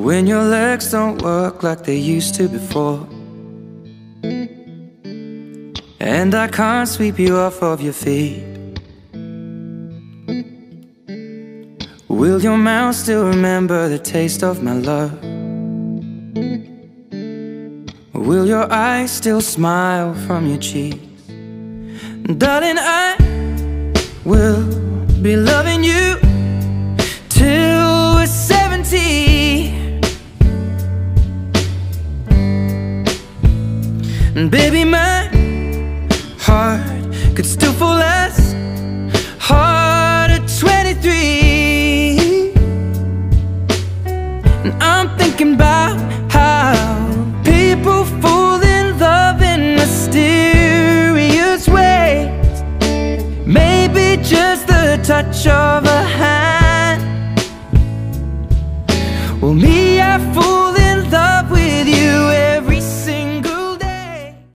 when your legs don't work like they used to before, and I can't sweep you off of your feet. Will your mouth still remember the taste of my love? Will your eyes still smile from your cheeks? Darling, I will be loving you till we're 70. And baby, my heart could still fall as hard at 23. And I'm thinking about how people fall in love in mysterious ways. Maybe just the touch of a hand. Well, me, I fool